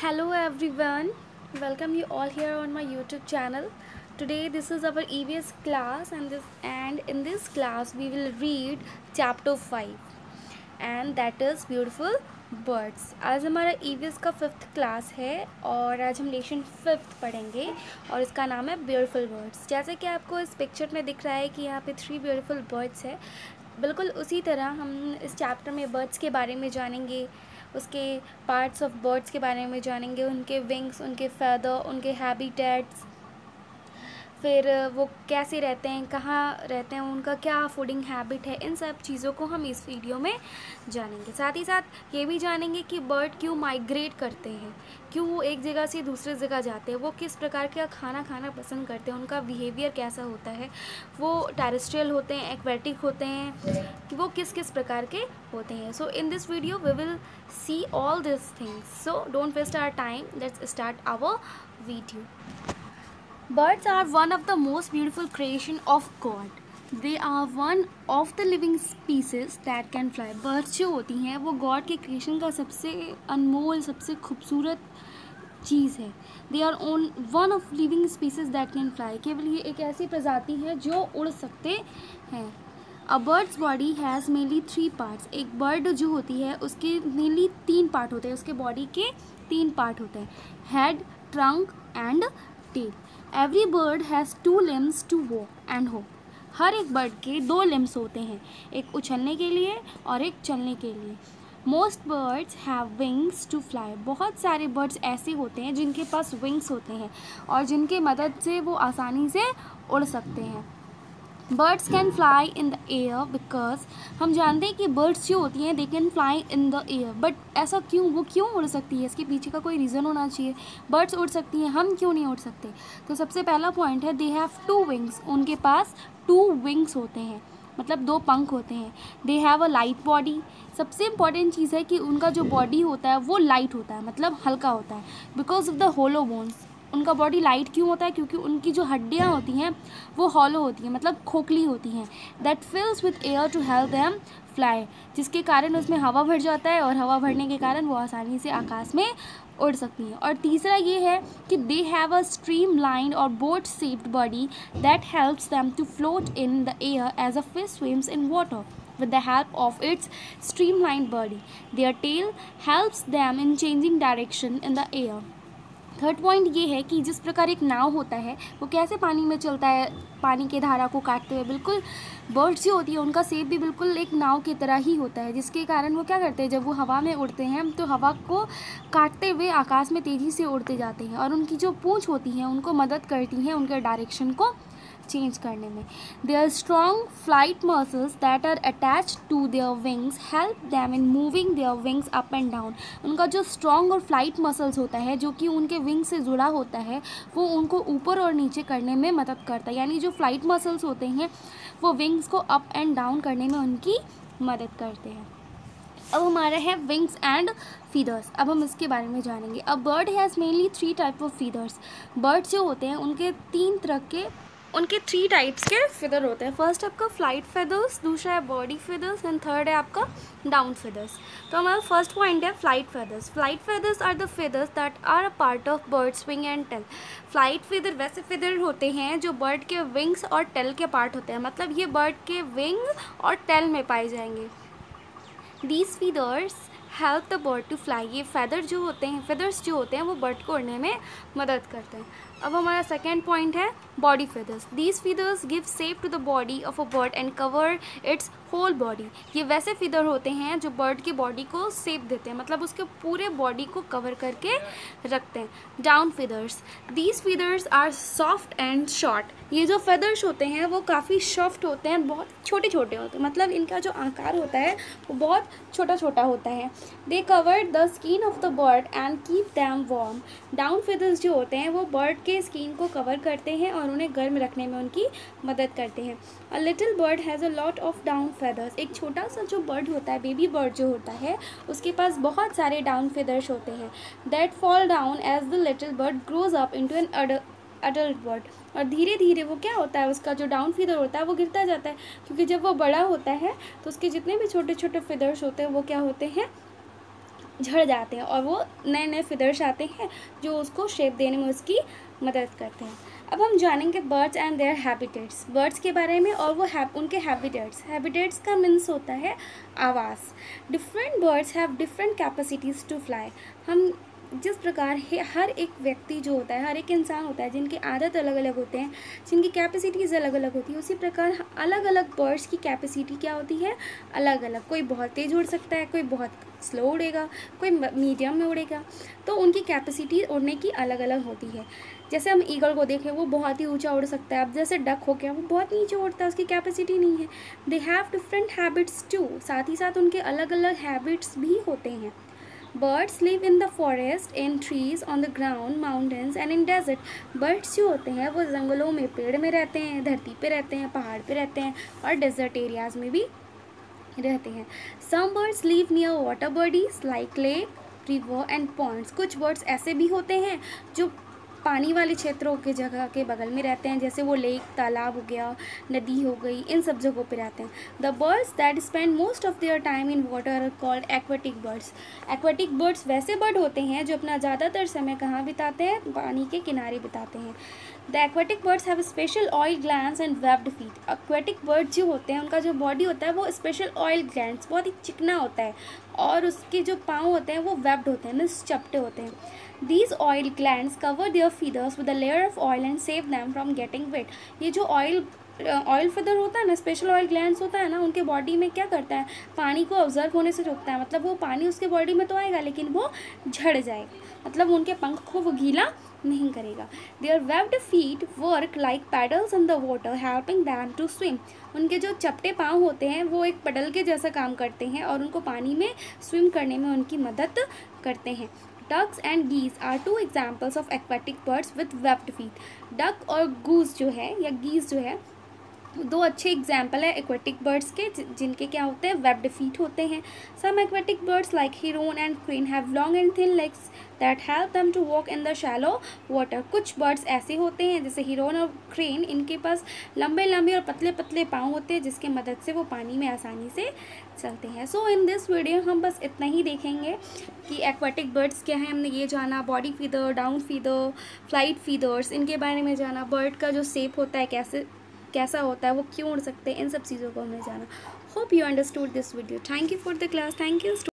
Hello everyone, welcome you all here on my YouTube channel. Today this is our EVS class and in this class we will read chapter 5 and that is beautiful birds. आज हमारा EVS का 5th class है और आज हम lesson 5th पढ़ेंगे और इसका नाम है ब्यूटीफुल बर्ड्स। जैसे कि आपको इस पिक्चर में दिख रहा है कि यहाँ पे 3 ब्यूटीफुल बर्ड्स है, बिल्कुल उसी तरह हम इस चैप्टर में बर्ड्स के बारे में जानेंगे, उसके पार्ट्स ऑफ बर्ड्स के बारे में जानेंगे, उनके विंग्स, उनके फेदर, उनके हैबिटेट्स, फिर वो कैसे रहते हैं, कहाँ रहते हैं, उनका क्या फूडिंग हैबिट है, इन सब चीज़ों को हम इस वीडियो में जानेंगे। साथ ही साथ ये भी जानेंगे कि बर्ड क्यों माइग्रेट करते हैं, क्यों वो एक जगह से दूसरी जगह जाते हैं, वो किस प्रकार का खाना खाना पसंद करते हैं, उनका बिहेवियर कैसा होता है, वो टेरेस्ट्रियल होते हैं, एक्वेटिक होते हैं, कि वो किस किस प्रकार के होते हैं। So in this video we will see all these things, so don't waste our time, let's start our video. Birds are one of the most beautiful creation of God. They are one of the living species that can fly. Birds जो होती हैं वो God के creation का सबसे अनमोल, सबसे खूबसूरत चीज़ है। They are own one of living species that can fly. केवल ये एक ऐसी प्रजाति है जो उड़ सकते हैं। A bird's body has mainly 3 parts. एक बर्ड जो होती है उसके मेनली 3 पार्ट होते हैं, उसके बॉडी के 3 पार्ट होते हैं, head, trunk and tail. Every bird has 2 limbs to walk and hop. हर एक बर्ड के 2 लिम्स होते हैं, एक उछलने के लिए और एक चलने के लिए। Most birds have wings to fly. बहुत सारे बर्ड्स ऐसे होते हैं जिनके पास विंग्स होते हैं और जिनके मदद से वो आसानी से उड़ सकते हैं। Birds can fly in the air because हम जानते हैं कि बर्ड्स जो होती हैं they can fly in the air, but ऐसा क्यों, वो क्यों उड़ सकती है, इसके पीछे का कोई रीज़न होना चाहिए। बर्ड्स उड़ सकती हैं, हम क्यों नहीं उड़ सकते? तो सबसे पहला पॉइंट है दे हैव 2 विंग्स। उनके पास 2 विंग्स होते हैं, मतलब 2 पंख होते हैं। They have a light body. सबसे इम्पॉर्टेंट चीज़ है कि उनका जो बॉडी होता है वो लाइट होता है, मतलब हल्का होता है, because of the hollow bones. उनका बॉडी लाइट क्यों होता है? क्योंकि उनकी जो हड्डियाँ होती हैं वो हॉलो होती हैं, मतलब खोखली होती हैं। That fills with air to help them fly, जिसके कारण उसमें हवा भर जाता है और हवा भरने के कारण वो आसानी से आकाश में उड़ सकती हैं। और तीसरा ये है कि they have a streamlined और boat shaped body that helps them to float in the air as a fish swims in water with the help of its streamlined body. Their tail helps them in changing direction in the air. Third point ये है कि जिस प्रकार एक नाव होता है वो कैसे पानी में चलता है, पानी के धारा को काटते हुए, बिल्कुल बर्ड्स जो होती है उनका शेप भी बिल्कुल एक नाव की तरह ही होता है, जिसके कारण वो क्या करते हैं, जब वो हवा में उड़ते हैं तो हवा को काटते हुए आकाश में तेज़ी से उड़ते जाते हैं और उनकी जो पूँछ होती हैं उनको मदद करती हैं उनके डायरेक्शन को चेंज करने में। Their strong flight muscles that are attached to their wings help them in moving their wings up and down. उनका जो स्ट्रॉन्ग और फ्लाइट मसल्स होता है जो कि उनके विंग से जुड़ा होता है वो उनको ऊपर और नीचे करने में मदद करता है, यानी जो फ्लाइट मसल्स होते हैं वो विंग्स को अप एंड डाउन करने में उनकी मदद करते हैं। अब हमारा है विंग्स एंड फीदर्स। अब हम इसके बारे में जानेंगे। A bird has mainly 3 type of feathers. Birds जो होते हैं उनके 3 टाइप्स के फिदर होते हैं। फर्स्ट आपका फ्लाइट फेदर्स, दूसरा है बॉडी फेदर्स एंड थर्ड है आपका डाउन फेदर्स। तो हमारा फर्स्ट पॉइंट है flight feathers. Flight feathers are the feathers that are a part of birds wing and tail. Flight feather वैसे फेदर होते हैं जो बर्ड के विंग्स और टेल के पार्ट होते हैं, मतलब ये बर्ड के विंग और टेल में पाए जाएंगे। These feathers help the bird to fly. ये feathers जो होते हैं वो बर्ड को उड़ने में मदद करते हैं। अब हमारा सेकेंड पॉइंट है body feathers. These feathers give shape to the body of a bird and cover its whole body. ये वैसे feather होते हैं जो बर्ड की बॉडी को शेप देते हैं, मतलब उसके पूरे बॉडी को कवर करके रखते हैं। Down feathers. These feathers are soft and short. ये जो feathers होते हैं वो काफ़ी सॉफ्ट होते हैं, बहुत छोटे छोटे होते हैं, मतलब इनका जो आकार होता है वो बहुत छोटा छोटा होता है। They cover the skin of the bird and keep them warm. Down feathers जो होते हैं वो बर्ड के स्किन को कवर करते हैं और उन्हें गर्म रखने में उनकी मदद करते हैं। A little bird has a lot of down feathers. एक छोटा सा जो बर्ड होता है, बेबी बर्ड जो होता है, उसके पास बहुत सारे डाउन फेदर्स होते हैं। That fall down as the little bird grows up into an adult bird. और धीरे धीरे वो क्या होता है, उसका जो डाउन फीदर होता है वो गिरता जाता है, क्योंकि जब वो बड़ा होता है तो उसके जितने भी छोटे छोटे फीदर्स होते हैं वो क्या होते हैं, झड़ जाते हैं और वो नए नए फिदर्स आते हैं जो उसको शेप देने में उसकी मदद करते हैं। अब हम जानेंगे birds and their habitats, birds के बारे में और वो उनके हैबिटेट्स। हैबिटेट्स का मीन्स होता है आवास। Different birds have different capacities to fly. हम जिस प्रकार हर एक व्यक्ति जो होता है, हर एक इंसान होता है जिनकी आदत अलग अलग होते हैं, जिनकी कैपेसिटीज़ अलग अलग होती है, उसी प्रकार अलग अलग बर्ड्स की कैपेसिटी क्या होती है, अलग अलग। कोई बहुत तेज़ उड़ सकता है, कोई बहुत स्लो उड़ेगा, कोई मीडियम में उड़ेगा, तो उनकी कैपेसिटी उड़ने की अलग अलग होती है। जैसे हम ईगल को देखें, वो बहुत ही ऊंचा उड़ सकता है। अब जैसे डक हो गया, वो बहुत नीचे उड़ता है, उसकी कैपेसिटी नहीं है। They have different habits too, साथ ही साथ उनके अलग अलग हैबिट्स भी होते हैं। Birds live in the forest, in trees, on the ground, mountains and in desert. Birds जो होते हैं वो जंगलों में, पेड़ में रहते हैं, धरती पे रहते हैं, पहाड़ पे रहते हैं और डेजर्ट एरियाज़ में भी रहते हैं। Some birds live near water bodies like lake, river and ponds. कुछ बर्ड्स ऐसे भी होते हैं जो पानी वाले क्षेत्रों के जगह के बगल में रहते हैं, जैसे वो लेक, तालाब हो गया, नदी हो गई, इन सब जगहों पे रहते हैं। The birds that spend most of their time in water are called aquatic birds. Aquatic birds वैसे बर्ड होते हैं जो अपना ज़्यादातर समय कहाँ बिताते हैं, पानी के किनारे बिताते हैं। The aquatic birds have special oil glands and webbed feet. Aquatic bird जो होते हैं उनका जो बॉडी होता है वो स्पेशल ऑयल ग्लैंड्स, बहुत ही चिकना होता है, और उसके जो पाँव होते हैं वो वेब्ड होते हैं, मीन्स चपटे होते हैं। These oil glands cover their feathers with a layer of oil and save them from getting wet. ये जो ऑयल फिदर होता है ना, स्पेशल ऑयल ग्लैंड्स होता है ना, उनके बॉडी में क्या करता है, पानी को ऑब्जर्व होने से रोकता है। मतलब वो पानी उसके बॉडी में तो आएगा लेकिन वो झड़ जाएगा, मतलब उनके पंख को वो गीला नहीं करेगा। Their webbed feet work like paddles in the water, helping them to swim. उनके जो चपटे पाँव होते हैं वो एक पडल के जैसा काम करते हैं और उनको पानी में स्विम करने में उनकी मदद करते हैं। Ducks and geese are two examples of aquatic birds with webbed feet. Duck और goose जो है या geese जो है, दो अच्छे एग्जाम्पल है एक्वेटिक बर्ड्स के जिनके क्या होते हैं, वेब्ड फीट होते हैं। Some aquatic birds like heron and crane have long and thin legs that help them to walk in the shallow water. कुछ बर्ड्स ऐसे होते हैं जैसे हिरोन और क्रेन, इनके पास लंबे लंबे और पतले पतले पाँव होते हैं जिसके मदद से वो पानी में आसानी से चलते हैं। सो इन दिस वीडियो हम बस इतना ही देखेंगे कि एक्वेटिक बर्ड्स क्या है। हमने ये जाना, body feather, down feather, flight feathers, इनके बारे में जाना, बर्ड का जो शेप होता है कैसा होता है, वो क्यों उड़ सकते हैं, इन सब चीज़ों को हमने जाना। Hope you understood this video. Thank you for the class. Thank you.